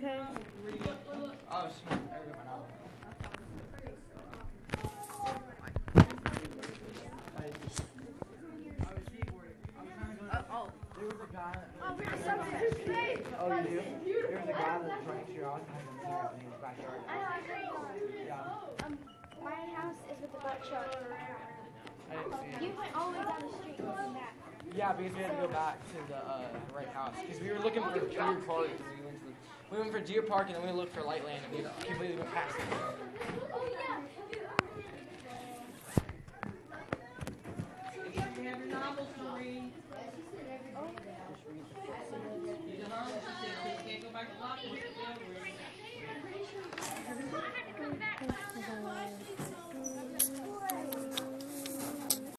Okay. Oh, shit. Everyone out. There was a guy. Oh, you do? There was a guy that's right next to your house in his backyard. Yeah. My house is with the boat truck. I didn't see it. You went all the way down the street and came back. Yeah, because we had to go back to the right house. Because we were looking for Deer Park. We went for Deer Park and then we looked for Lightland and we completely went past it. You have your novels to read. You know, she said, you can't go back to lock.